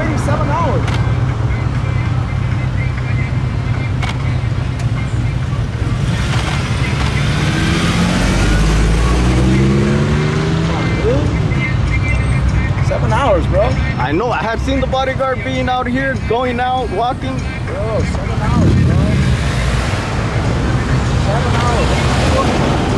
already 7 hours. Come on, dude. 7 hours, bro. I know. I have seen the bodyguard being out here, going out, walking. Bro, 7 hours, bro. 7 hours.